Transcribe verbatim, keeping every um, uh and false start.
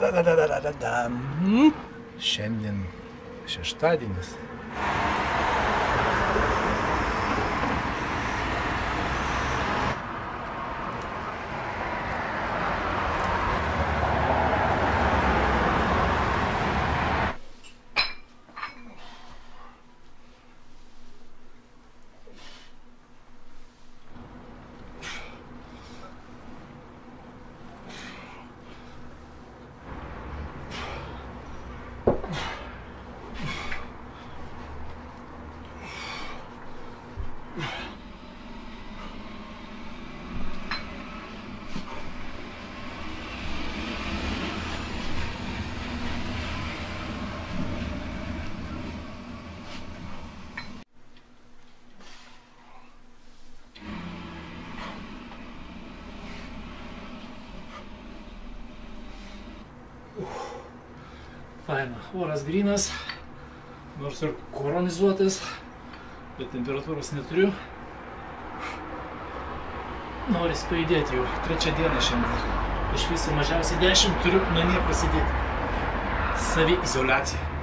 Šiandien šeštadienis. Faina, oras grynas, nors ir koronizuotas, bet temperatūros neturiu. Noris pajudėti jau, trečią dieną šiandien. Iš viso mažiausiai dešimt turiu namie prasidėti. Saviizoliacija.